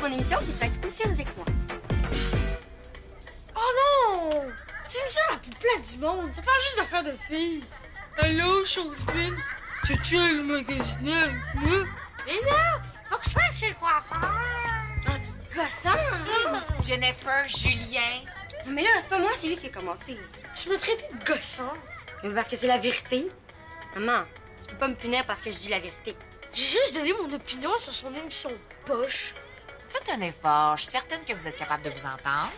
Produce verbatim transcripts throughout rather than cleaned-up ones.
mon émission, puis tu vas être aussi rusé que moi. Oh non! C'est l'émission la plus plate du monde. Ça parle juste d'affaires de filles. Allô, chose fine? Tu tues le magasineur, moi? Mais non! Faut que je fasse chez quoi? Ah, t'es gossant, hein? Jennifer, Julien. Mais là, c'est pas moi, c'est lui qui a commencé. Tu m'as traité de gossant? Mais parce que c'est la vérité. Maman, tu peux pas me punir parce que je dis la vérité. J'ai juste donné mon opinion sur son émission poche. Faites un effort. Je suis certaine que vous êtes capable de vous entendre.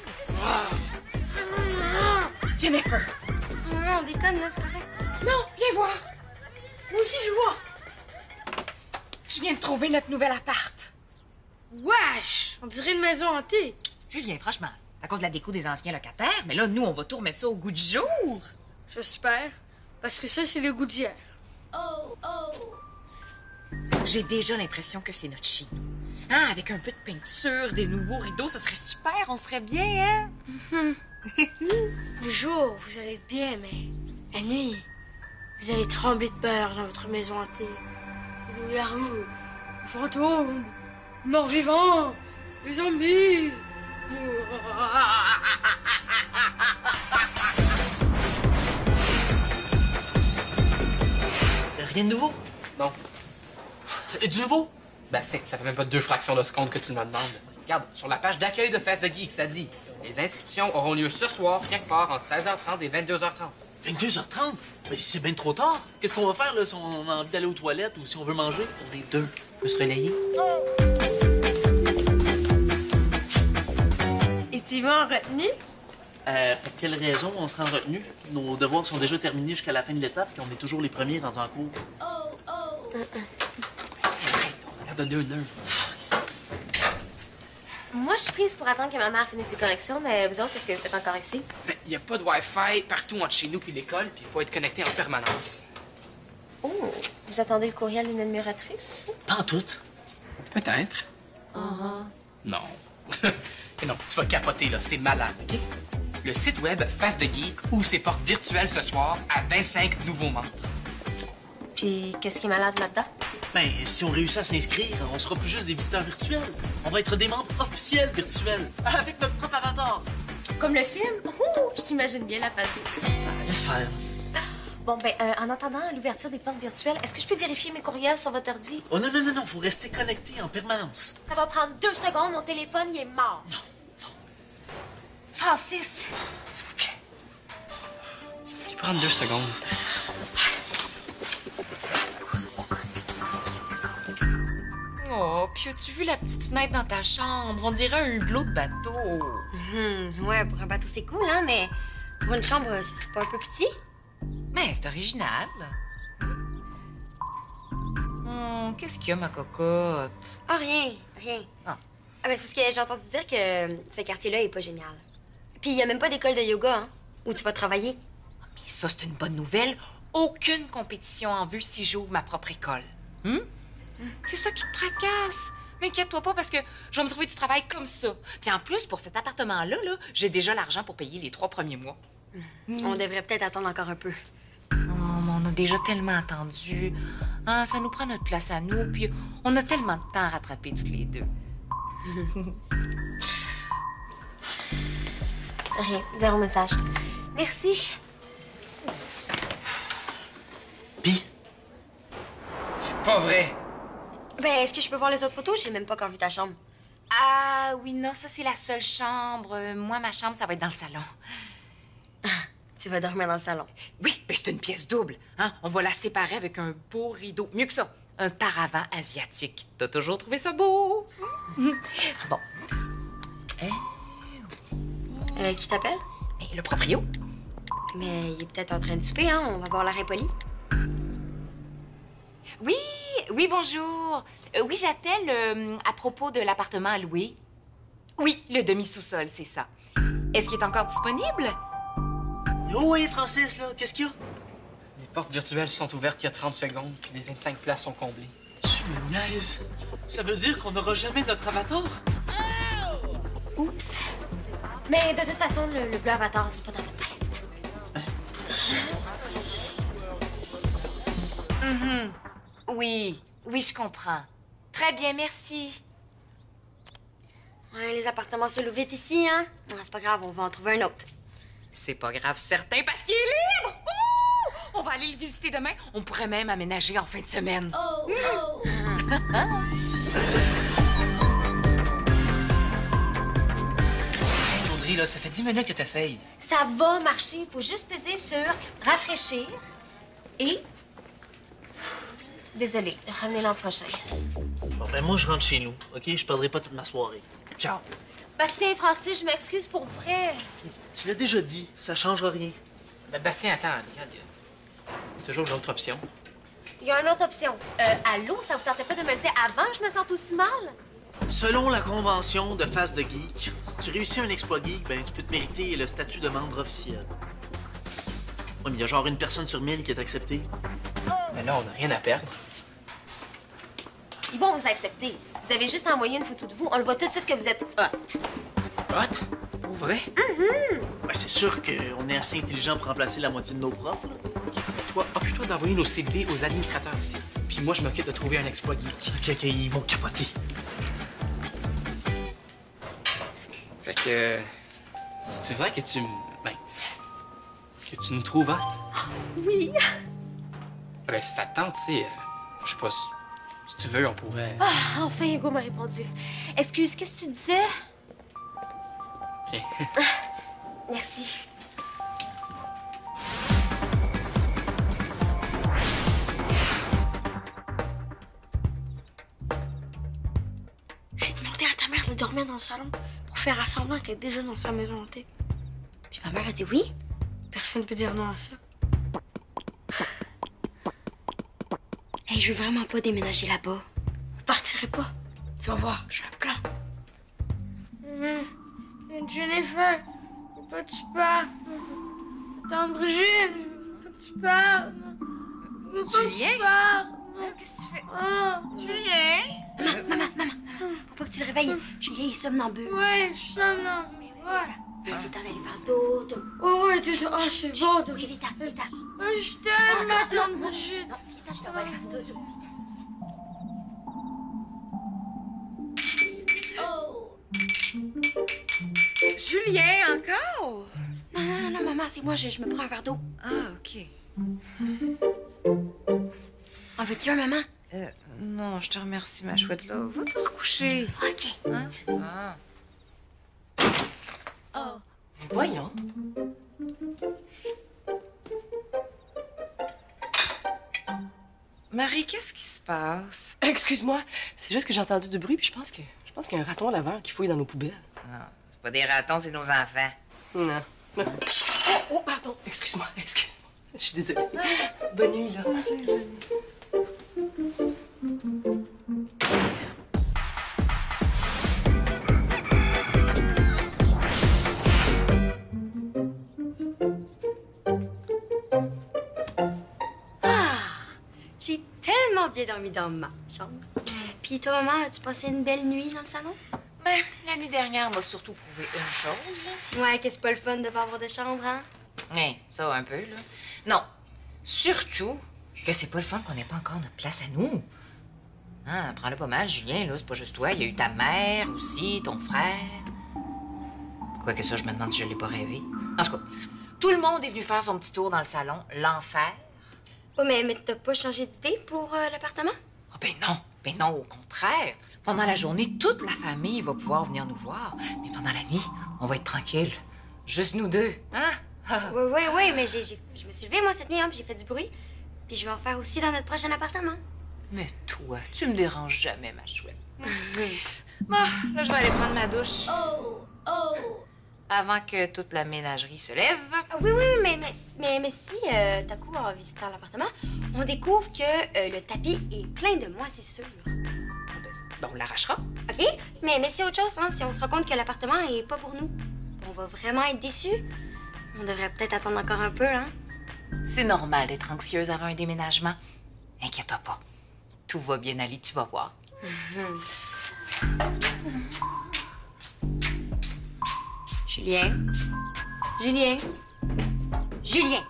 Jennifer! Non, on déconne, là, c'est correct. Non, viens voir. Moi aussi, je vois. Je viens de trouver notre nouvel appart. Wesh! On dirait une maison hantée. Julien, franchement, c'est à cause de la déco des anciens locataires, mais là, nous, on va tout remettre ça au goût du jour. J'espère. Parce que ça, c'est le goût d'hier. Oh, oh! J'ai déjà l'impression que c'est notre chez nous. Hein, avec un peu de peinture, des nouveaux rideaux, ce serait super, on serait bien, hein? Mm-hmm. Le jour, vous allez être bien, mais la nuit, vous allez trembler de peur dans votre maison hantée. Les loups-garous, les fantômes, les morts-vivants, les zombies. Rien de nouveau? Non. Et du nouveau? Ben, c'est, ça fait même pas deux fractions de seconde que tu me demandes. Regarde, sur la page d'accueil de Fest de Geek, ça dit « Les inscriptions auront lieu ce soir, quelque part, entre seize heures trente et vingt-deux heures trente. » vingt-deux heures trente? Mais c'est bien trop tard. Qu'est-ce qu'on va faire, là, si on a envie d'aller aux toilettes ou si on veut manger? On est deux. On peut se relayer? Es-tu en retenue? Euh, pour quelle raison on sera en retenue? Nos devoirs sont déjà terminés jusqu'à la fin de l'étape, puis on est toujours les premiers rendus en cours. Oh, oh! C'est vrai, on a l'air de deux nœuds. Moi, je suis prise pour attendre que ma mère finisse ses corrections, mais vous autres, qu'est-ce que vous faites encore ici? Mais il n'y a pas de Wi-Fi partout entre chez nous et l'école, puis il faut être connecté en permanence. Oh, vous attendez le courriel d'une admiratrice? Pas en tout. Peut-être. Uh-huh. Non. Et non, tu vas capoter, là. C'est malade, OK? Le site web Face de Geek ouvre ses portes virtuelles ce soir à vingt-cinq nouveaux membres. Puis, qu'est-ce qui est malade là-dedans? Ben, si on réussit à s'inscrire, on sera plus juste des visiteurs virtuels. On va être des membres officiels virtuels, avec notre propre avatar. Comme le film? Oh, je t'imagine bien la passer. Ah, laisse faire. Bon, ben, euh, en attendant l'ouverture des portes virtuelles, est-ce que je peux vérifier mes courriels sur votre ordi? Oh non, non, non, non, faut rester connecté en permanence. Ça va prendre deux secondes, mon téléphone, il est mort. Non, non. Francis! S'il vous plaît. Ça va lui prendre deux secondes. Oh, puis as-tu vu la petite fenêtre dans ta chambre? On dirait un hublot de bateau. Hum, ouais, pour un bateau, c'est cool, hein, mais pour une chambre, c'est pas un peu petit? Mais c'est original. Hum, qu'est-ce qu'il y a, ma cocotte? Ah, rien, rien. Ah. Ah, ben, c'est parce que j'ai entendu dire que ce quartier-là est pas génial. Puis il y a même pas d'école de yoga, hein, où tu vas travailler. Mais ça, c'est une bonne nouvelle. Aucune compétition en vue si j'ouvre ma propre école. Hum? C'est ça qui te tracasse. Mais inquiète-toi pas parce que je vais me trouver du travail comme ça. Puis en plus, pour cet appartement-là, là, j'ai déjà l'argent pour payer les trois premiers mois. Mm. On devrait peut-être attendre encore un peu. Oh, mais on a déjà tellement attendu. Hein, ça nous prend notre place à nous, puis on a tellement de temps à rattraper tous les deux. Rien, zéro message. Merci. Pis? C'est pas vrai. Ben, est-ce que je peux voir les autres photos? J'ai même pas encore vu ta chambre. Ah oui, non, ça, c'est la seule chambre. Euh, Moi, ma chambre, ça va être dans le salon. Tu vas dormir dans le salon. Oui, ben c'est une pièce double. Hein? On va la séparer avec un beau rideau. Mieux que ça, un paravent asiatique. T'as toujours trouvé ça beau? Bon. Hein? Euh, qui t'appelle? Mais le proprio? Mais il est peut-être en train de souper, hein? On va voir l'air impoli. Oui, oui, bonjour. Euh, oui, j'appelle euh, à propos de l'appartement à louer. Oui, le demi-sous-sol, c'est ça. Est-ce qu'il est encore disponible? Oh oui, Francis, là, qu'est-ce qu'il y a? Les portes virtuelles sont ouvertes il y a trente secondes, puis les vingt-cinq places sont comblées. Tu me niaises. Ça veut dire qu'on n'aura jamais notre avatar? Oups. Mais de toute façon, le, le bleu avatar, c'est pas dans votre palette. Mhm. Oui, oui, je comprends. Très bien, merci. Ouais, les appartements se louent vite ici, hein? Non, c'est pas grave, on va en trouver un autre. C'est pas grave, certain, parce qu'il est libre! Ouh! On va aller le visiter demain. On pourrait même aménager en fin de semaine. Oh, oh. Audrey, là, ça fait dix minutes que t'essayes. Ça va marcher. Faut juste peser sur rafraîchir et... Désolée, ramenez l'an prochain. Bon, ben moi, je rentre chez nous, OK? Je perdrai pas toute ma soirée. Ciao. Bastien, Francis, je m'excuse pour vrai. Tu l'as déjà dit, ça changera rien. Ben, Bastien, attends, regarde, il y a toujours une autre option. Il y a une autre option. Euh, allô, ça vous tentait pas de me le dire avant que je me sente aussi mal? Selon la convention de Face de Geek, si tu réussis un exploit geek, ben tu peux te mériter le statut de membre officiel. Ouais, mais il y a genre une personne sur mille qui est acceptée. Mais là, on n'a rien à perdre. Ils vont vous accepter. Vous avez juste envoyé une photo de vous. On le voit tout de suite que vous êtes hot. Hot? Pour vrai? Ben, c'est sûr qu'on est assez intelligent pour remplacer la moitié de nos profs, là. Toi, occupe-toi d'envoyer nos C V aux administrateurs ici. Puis moi, je m'occupe de trouver un exploit geek. OK, OK, ils vont capoter. Fait que... C'est vrai que tu... m- Ben... Que tu nous trouves hot? Oui. Ben, si ça te tente, tu sais... euh, Je sais pas si... Si tu veux, on pourrait... Ah, enfin, Hugo m'a répondu. Excuse, qu'est-ce que tu disais? Bien. Merci. J'ai demandé à ta mère de dormir dans le salon pour faire semblant qu'elle est déjà dans sa maison hantée. Puis ma mère a dit oui. Personne ne peut dire non à ça. Hey, je veux vraiment pas déménager là-bas. Vous partirez pas. Tu vas voir, j'ai un plan. Mmh. Jennifer, faut pas que tu pars. Attends, Brigitte, faut pas que tu pars. Faut pas que Julien? tu pars. Qu'est-ce que tu fais? Ah, Julien? Maman, maman, maman, faut pas que tu le réveilles. Julien est somnambule. ouais, je suis somnambule. Ouais. Puis c'est temps d'aller faire dodo. Oh, ouais, tu oh, c'est bon. Oui, vite, vite. Oh, je t'aime, ma tante Brigitte. Non, vite, je t'en vais aller faire dodo. Julien, encore? Non, non, non, non, maman, c'est moi, je, je me prends un verre d'eau. Ah, OK. En veux-tu un, maman? Euh, non, je te remercie, ma chouette, là. Va te recoucher. OK. Hein? Ah. Voyons. Marie, qu'est-ce qui se passe? Excuse-moi, c'est juste que j'ai entendu du bruit puis je pense que je pense qu'il y a un raton laveur qui fouille dans nos poubelles. Ah, c'est pas des ratons, c'est nos enfants. Non. non. Oh, oh, pardon, excuse-moi, excuse-moi. Je suis désolée. Bonne nuit, là. J'ai tellement bien dormi dans ma chambre. Puis toi, maman, as-tu passé une belle nuit dans le salon? Ben, la nuit dernière m'a surtout prouvé une chose. Ouais, que c'est pas le fun de pas avoir de chambre, hein? Hein, ça un peu, là. Non, surtout que c'est pas le fun qu'on n'ait pas encore notre place à nous. Hein, prends-le pas mal, Julien, là, c'est pas juste toi. Il y a eu ta mère aussi, ton frère. Quoi que ça, je me demande si je l'ai pas rêvé. En tout cas, tout le monde est venu faire son petit tour dans le salon, l'enfer. Oh, mais, mais t'as pas changé d'idée pour euh, l'appartement? Ah ben non, ben non, au contraire. Pendant la journée, toute la famille va pouvoir venir nous voir. Mais pendant la nuit, on va être tranquille. Juste nous deux, hein? Oui, oui, oui, mais j'ai, j'ai- je me suis levée, moi, cette nuit, hein, puis j'ai fait du bruit. Puis je vais en faire aussi dans notre prochain appartement. Mais toi, tu me déranges jamais, ma chouette. Bon, là, je vais aller prendre ma douche. Oh, oh. Avant que toute la ménagerie se lève. Ah, oui, oui, mais, mais, mais, mais si, euh, d'un coup, en visitant l'appartement, on découvre que euh, le tapis est plein de moisissures. Ben, on l'arrachera. OK? Mais, mais c'est autre chose, hein? Si on se rend compte que l'appartement est pas pour nous, on va vraiment être déçus. On devrait peut-être attendre encore un peu, hein? C'est normal d'être anxieuse avant un déménagement. Inquiète-toi pas. Tout va bien aller, tu vas voir. Julien? Julien? Julien!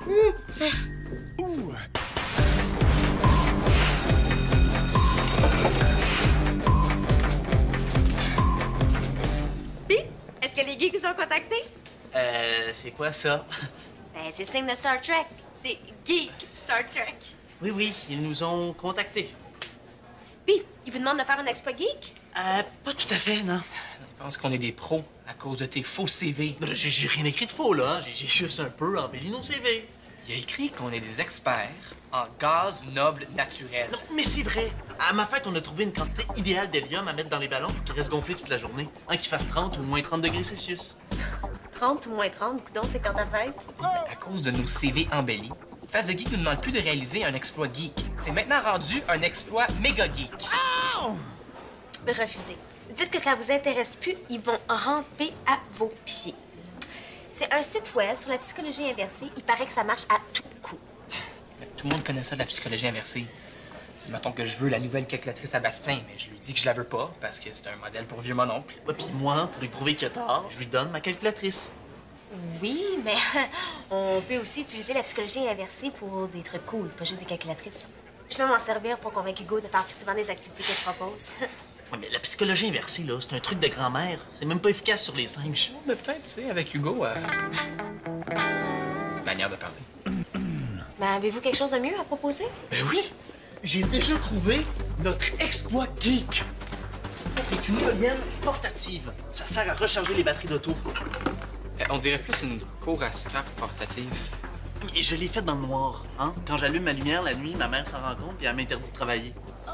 contacté? Euh, c'est quoi ça? Ben, c'est le signe de Star Trek. C'est Geek Star Trek. Oui, oui, ils nous ont contactés. Puis, ils vous demandent de faire un exploit geek? Euh, pas tout à fait, non. Je pense qu'on est des pros à cause de tes faux C V. Ben, J'ai j'ai rien écrit de faux, là. hein. J'ai j'ai juste un peu embelli nos C V. Il y a écrit qu'on est des experts en gaz noble naturel. Non, mais c'est vrai. À ma fête, on a trouvé une quantité idéale d'hélium à mettre dans les ballons pour qu'ils restent gonflés toute la journée. Hein, qu'ils fassent trente ou moins trente degrés Celsius. trente ou moins trente, coudonc, c'est quand ta fête? À cause de nos C V embellis, Face de Geek nous demande plus de réaliser un exploit geek. C'est maintenant rendu un exploit méga geek. Refusez. Dites que ça vous intéresse plus, ils vont ramper à vos pieds. C'est un site web sur la psychologie inversée. Il paraît que ça marche à tout coup. Tout le monde connaît ça de la psychologie inversée. C'est mettons que je veux la nouvelle calculatrice à Bastien, mais je lui dis que je la veux pas parce que c'est un modèle pour vieux mon oncle. Ouais, puis moi, pour lui prouver qu'il a tort, je lui donne ma calculatrice. Oui, mais on peut aussi utiliser la psychologie inversée pour des trucs cool, pas juste des calculatrices. Je vais m'en servir pour convaincre Hugo de faire plus souvent des activités que je propose. Ouais, mais la psychologie inversée, là, c'est un truc de grand-mère. C'est même pas efficace sur les singes. Mais peut-être, tu sais, avec Hugo, euh... manière de parler. Mais avez-vous quelque chose de mieux à proposer? Ben oui! J'ai déjà trouvé notre exploit geek. C'est une éolienne portative. Ça sert à recharger les batteries d'auto. Euh, on dirait plus une cour à scrap portative. Et je l'ai faite dans le noir. Hein? Quand j'allume ma lumière la nuit, ma mère s'en rend compte et elle m'interdit de travailler.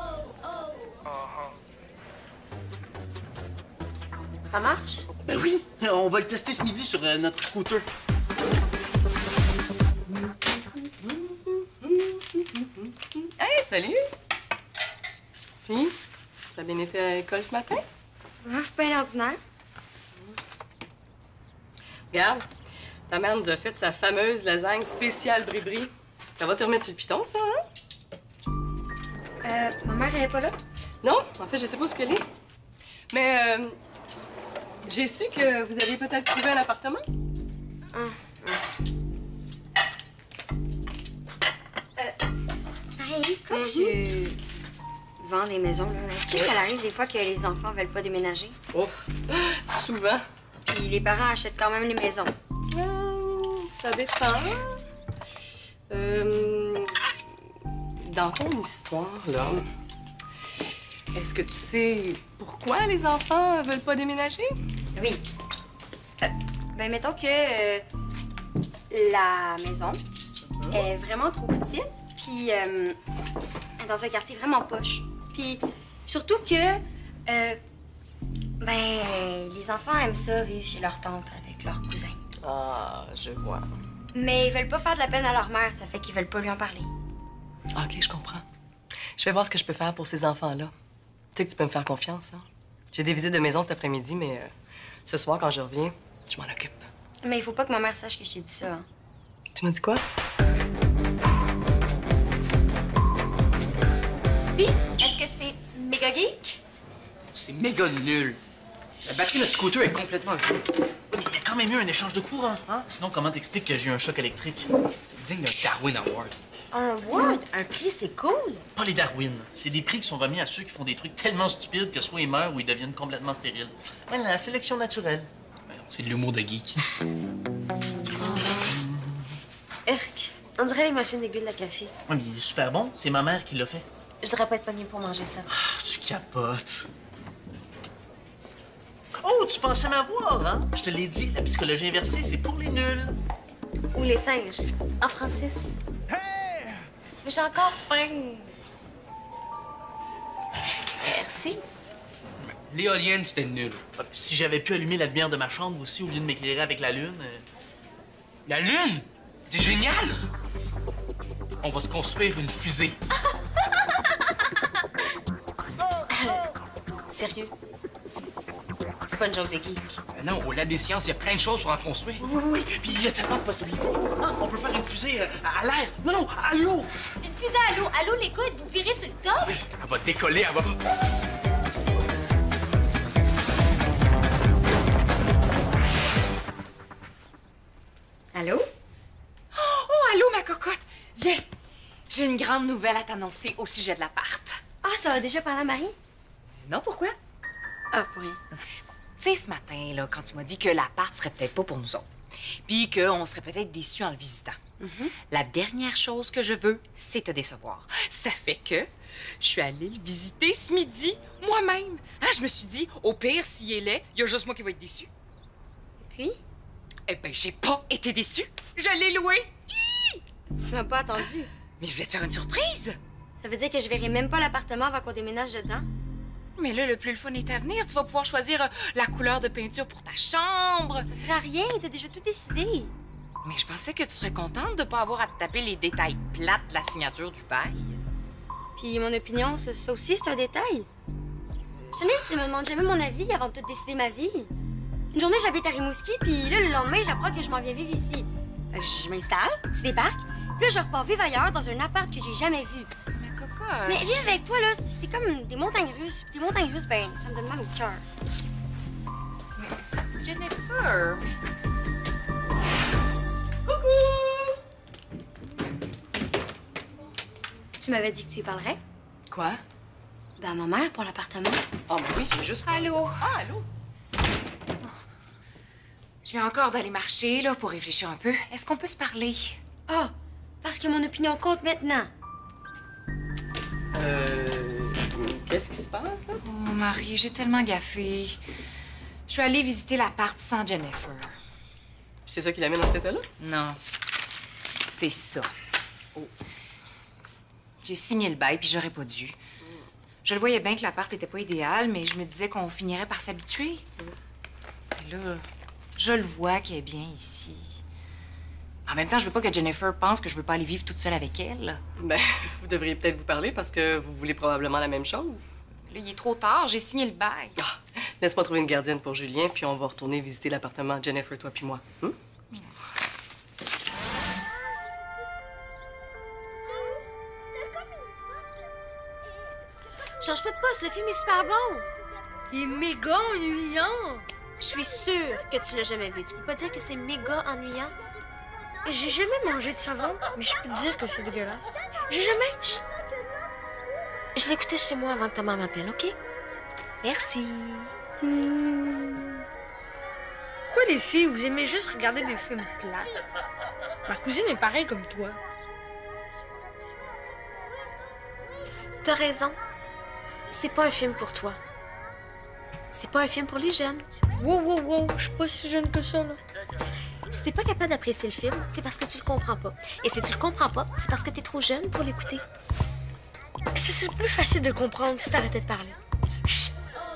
Ça marche? Ben oui! On va le tester ce midi sur euh, notre scooter. Hey, salut! Puis, t'as bien été à l'école ce matin? Ouf, pas l'ordinaire. Regarde, ta mère nous a fait sa fameuse lasagne spéciale brie-brie. Ça va te remettre sur le piton, ça, hein? Euh, ma mère, elle est pas là? Non, en fait, je sais pas où ce qu'elle est. Mais, euh, j'ai su que vous aviez peut-être trouvé un appartement. Marie, quand tu vends des maisons, là, est-ce que ça arrive des fois que les enfants veulent pas déménager? Oh, souvent. Puis les parents achètent quand même les maisons. Euh, ça dépend. Euh, dans ton histoire, là, est-ce que tu sais pourquoi les enfants veulent pas déménager? Oui. Euh, ben, mettons que euh, la maison est vraiment trop petite, puis euh, elle est dans un quartier vraiment poche. Puis surtout que, euh, ben, les enfants aiment ça, vivre chez leur tante avec leurs cousins. Ah, je vois. Mais ils veulent pas faire de la peine à leur mère, ça fait qu'ils veulent pas lui en parler. OK, je comprends. Je vais voir ce que je peux faire pour ces enfants-là. Tu sais que tu peux me faire confiance, hein? J'ai des visites de maison cet après-midi, mais euh, ce soir, quand je reviens, je m'en occupe. Mais il faut pas que ma mère sache que je t'ai dit ça. Hein. Tu m'as dit quoi? Puis, est-ce que c'est méga geek? C'est méga nul. La batterie de notre scooter est complètement vide. Ouais, mais il y a quand même eu un échange de courant. Hein? Sinon, comment t'expliques que j'ai eu un choc électrique? C'est digne d'un Darwin Award. Un Word, un prix, c'est cool. Pas les Darwin. C'est des prix qui sont remis à ceux qui font des trucs tellement stupides que soit ils meurent ou ils deviennent complètement stériles. Ouais, la sélection naturelle. Ben non, c'est de l'humour de geek. Urk, on dirait les machines d'aiguilles de café. Ouais, mais il est super bon. C'est ma mère qui l'a fait. Je devrais pas être pognée pour manger ça. Ah, tu capotes. Oh, tu pensais m'avoir, hein? Je te l'ai dit, la psychologie inversée, c'est pour les nuls. Ou les singes, en Francis. Mais j'ai encore faim. Merci. L'éolienne, c'était nul. Ah, puis si j'avais pu allumer la lumière de ma chambre aussi au lieu de m'éclairer avec la lune... euh, La Lune! C'est génial! On va se construire une fusée. Sérieux? C'est- C'est pas une joke de geek. Ben non, au Lab des sciences, il y a plein de choses pour en construire. Oui, oui, oui. Puis il y a tellement de possibilités. Hein? On peut faire une fusée euh, à l'air. Non, non, à l'eau. Une fusée à l'eau. À l'eau, les coudes, vous virez sur le top? Elle va décoller, elle va... Allô? Oh, allô, ma cocotte! Viens! J'ai une grande nouvelle à t'annoncer au sujet de l'appart. Ah, t'as déjà parlé à Marie? Non, pourquoi? Ah, pour rien. Tu Tu sais, ce matin, là, quand tu m'as dit que l'appart serait peut-être pas pour nous autres, puis qu'on serait peut-être déçus en le visitant, mm-hmm. la dernière chose que je veux, c'est te décevoir. Ça fait que je suis allée le visiter ce midi, moi-même. Hein, je me suis dit, au pire, s'il est laid, il y a juste moi qui va être déçu. Et puis? Eh ben, j'ai pas été déçue. Je l'ai loué. Hi! Tu m'as pas attendu. Mais je voulais te faire une surprise. Ça veut dire que je verrai même pas l'appartement avant qu'on déménage dedans? Mais là, le plus le fun est à venir. Tu vas pouvoir choisir euh, la couleur de peinture pour ta chambre. Ça sert à rien, t'as déjà tout décidé. Mais je pensais que tu serais contente de pas avoir à te taper les détails plates de la signature du bail. Puis mon opinion, ça, ça aussi, c'est un détail. Jamais, tu me demandes jamais mon avis avant de te décider ma vie. Une journée, j'habite à Rimouski, puis là, le lendemain, j'apprends que je m'en viens vivre ici. Fait que je m'installe, tu débarques, puis là, je repars vivre ailleurs dans un appart que j'ai jamais vu. Mais Coco... Mais vivre avec toi, là, c'est comme des montagnes russes. Puis des montagnes russes, ben, ça me donne mal au cœur. Jennifer... Tu m'avais dit que tu y parlerais? Quoi? Ben, à ma mère pour l'appartement. Ah, ben oui, j'ai juste... Allô? Ah, allô? Je viens encore d'aller marcher, là, pour réfléchir un peu. Est-ce qu'on peut se parler? Ah, parce que mon opinion compte maintenant. Euh... Qu'est-ce qui se passe, là? Oh, Marie, j'ai tellement gaffé. Je suis allée visiter l'appart sans Jennifer. Puis c'est ça qui l'amène dans cet état-là? Non. C'est ça. Oh. J'ai signé le bail, puis j'aurais pas dû. Je le voyais bien que l'appart était pas idéal, mais je me disais qu'on finirait par s'habituer. Et là, je le vois qu'elle est bien ici. En même temps, je veux pas que Jennifer pense que je veux pas aller vivre toute seule avec elle. Ben, vous devriez peut-être vous parler parce que vous voulez probablement la même chose. Là, il est trop tard, j'ai signé le bail. Ah, laisse-moi trouver une gardienne pour Julien, puis on va retourner visiter l'appartement Jennifer, toi puis moi. Hum? Change pas de poste, le film est super bon. Il est méga ennuyant. Je suis sûre que tu l'as jamais vu. Tu peux pas dire que c'est méga ennuyant? J'ai jamais mangé de savon, mais je peux te dire que c'est dégueulasse. J'ai jamais... Chut. Je l'écoutais chez moi avant que ta mère m'appelle, OK? Merci. Pourquoi les filles, vous aimez juste regarder des films plates? Ma cousine est pareille comme toi. T'as raison. C'est pas un film pour toi. C'est pas un film pour les jeunes. Wow, wow, wow, je suis pas si jeune que ça, là. Si t'es pas capable d'apprécier le film, c'est parce que tu le comprends pas. Et si tu le comprends pas, c'est parce que t'es trop jeune pour l'écouter. Ça serait plus facile de comprendre si t'arrêtais de parler. Chut!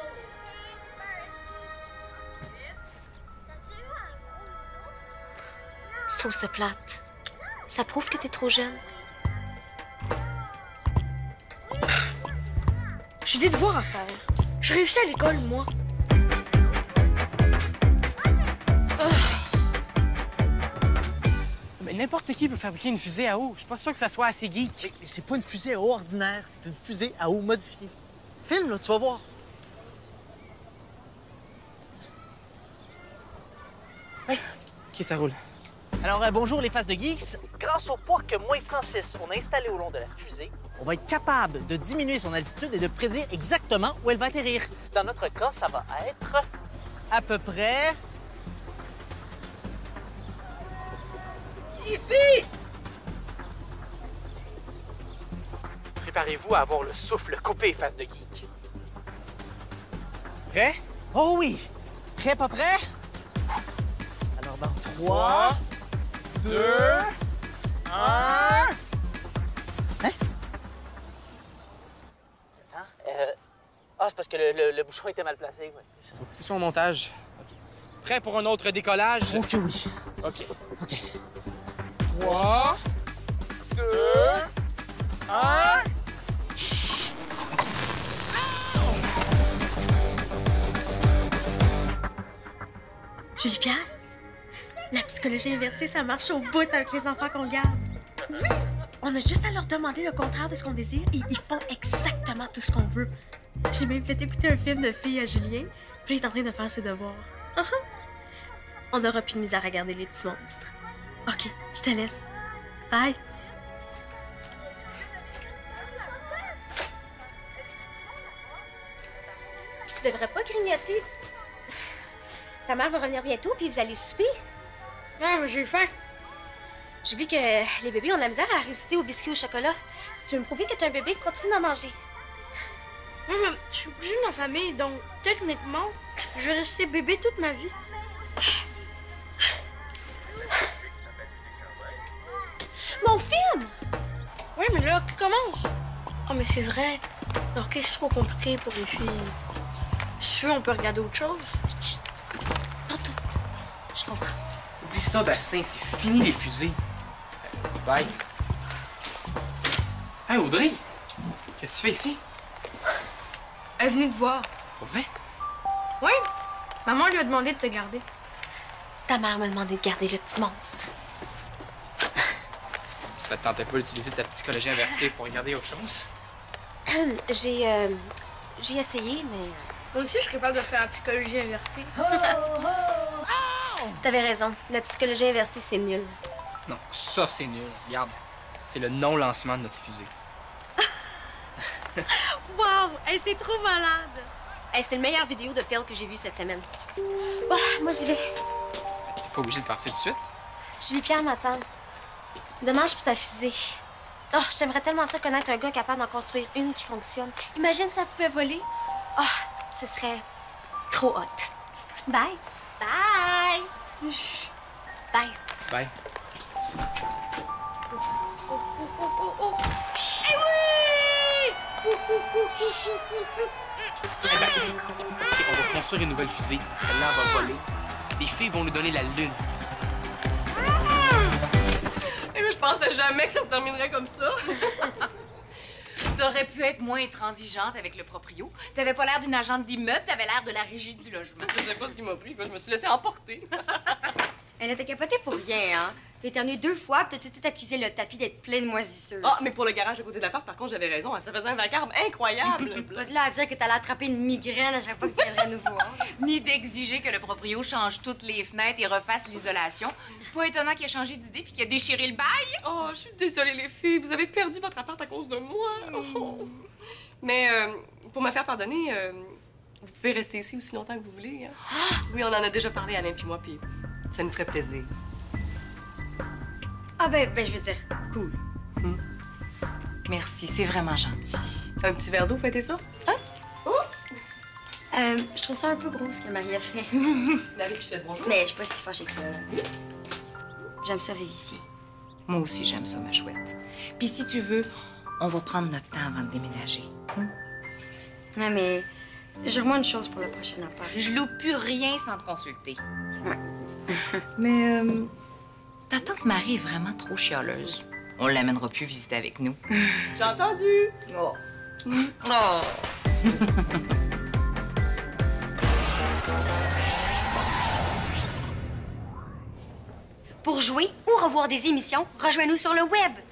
Tu trouves ça plate? Ça prouve que t'es trop jeune. J'ai des devoirs à faire. Je réussis à l'école, moi. Mais n'importe qui peut fabriquer une fusée à eau. Je suis pas sûr que ça soit assez geek. Mais, mais c'est pas une fusée à eau ordinaire, c'est une fusée à eau modifiée. Filme, là, tu vas voir. OK, ça roule. Alors, euh, bonjour les faces de geeks. Grâce au poids que moi et Francis, on a installé au long de la fusée, on va être capable de diminuer son altitude et de prédire exactement où elle va atterrir. Dans notre cas, ça va être à peu près... ici! Préparez-vous à avoir le souffle coupé, face de geek. Prêt? Oh oui! Prêt, pas prêt? Alors, dans trois, deux, un... Hein? Attends, euh... Ah, c'est parce que le, le, le bouchon était mal placé, ouais. C'est son montage. OK. Prêt pour un autre décollage? OK, oui. OK. OK. trois, deux, un... Julie-Pierre, la psychologie inversée, ça marche au bout avec les enfants qu'on garde. Oui! On a juste à leur demander le contraire de ce qu'on désire et ils font exactement tout ce qu'on veut. J'ai même fait écouter un film de filles à Julien, puis il est en train de faire ses devoirs. Uh-huh. On n'aura plus de misère à regarder les petits monstres. OK, je te laisse. Bye! Tu devrais pas grignoter. ta mère va revenir bientôt, puis vous allez souper. Ouais, mais j'ai faim. J'oublie que les bébés ont de la misère à résister aux biscuits au chocolat. Si tu veux me prouver que t'es un bébé, continue d'en manger. Ouais, mais je suis plus jeune de la famille, donc techniquement, je vais rester bébé toute ma vie. Mon film! Oui, mais là, qui commence? Oh, mais c'est vrai. Alors, qu'est-ce qui est trop compliqué pour les filles? Si on peut regarder autre chose. Chut! Pas tout. Je comprends. Oublie ça, Bassin, c'est fini les fusées. Bye. Hey, Audrey! Qu'est-ce que tu fais ici? Elle est venue te voir. Pas vrai? Oui. Maman lui a demandé de te garder. Ta mère m'a demandé de garder le petit monstre. Ça te tentait pas d'utiliser ta psychologie inversée pour regarder autre chose? J'ai... euh, j'ai essayé, mais... Moi aussi, je suis capable de faire la psychologie inversée. T'avais raison. La psychologie inversée, c'est nul. Non, ça c'est nul. Regarde, c'est le non-lancement de notre fusée. Wow! Hey, c'est trop malade! Hey, c'est le meilleur vidéo de fail que j'ai vu cette semaine. Bon, moi, j'y vais. T'es pas obligé de partir tout de suite? Julie-Pierre m'attend. Dommage pour ta fusée. Oh, j'aimerais tellement ça connaître un gars capable d'en construire une qui fonctionne. Imagine si ça pouvait voler. Oh, ce serait trop hot. Bye! Bye! Chut. Bye! Bye. Oh, oh, oh, oh! Eh oui! Eh ben, c'est... OK, on va construire une nouvelle fusée. Celle-là, elle va voler. Les filles vont nous donner la lune. Ça. Eh bien, je pensais jamais que ça se terminerait comme ça. T'aurais pu être moins intransigeante avec le proprio. T'avais pas l'air d'une agente d'immeuble, t'avais l'air de la régie du logement. Je sais pas ce qui m'a pris, je me suis laissée emporter. Elle était capotée pour rien, hein? T'as éternué deux fois, puis t'as tout de suite accusé le tapis d'être plein de moisissures. Ah, mais pour le garage à côté de l'appart, par contre, j'avais raison. Ça faisait un vacarme incroyable. Pas de là à dire que t'allais attraper une migraine à chaque fois que tu viendrais nous voir. Ni d'exiger que le proprio change toutes les fenêtres et refasse l'isolation. Pas étonnant qu'il ait changé d'idée puis qu'il a déchiré le bail. Oh, je suis désolée, les filles. Vous avez perdu votre appart à cause de moi. Oh. Mais euh, pour me faire pardonner, euh, vous pouvez rester ici aussi longtemps que vous voulez. Hein? Oui, on en a déjà parlé, Alain puis moi, puis ça nous ferait plaisir. Ah ben, ben je veux dire, cool. Merci, c'est vraiment gentil. Un petit verre d'eau, fêtez ça? Hein? Oh! Euh, je trouve ça un peu gros, ce que Marie a fait. Marie, puis je te dis bonjour. Mais je suis pas si fâchée que ça. J'aime ça vivre ici. Moi aussi, j'aime ça, ma chouette. Puis si tu veux, on va prendre notre temps avant de déménager. Non, mais jure-moi une chose pour le prochain appart. Je loupe plus rien sans te consulter. Ouais. Mais euh, ta tante Marie est vraiment trop chialeuse. On l'amènera plus visiter avec nous. J'ai entendu. Oh. Oh. Pour jouer ou revoir des émissions, rejoins-nous sur le web.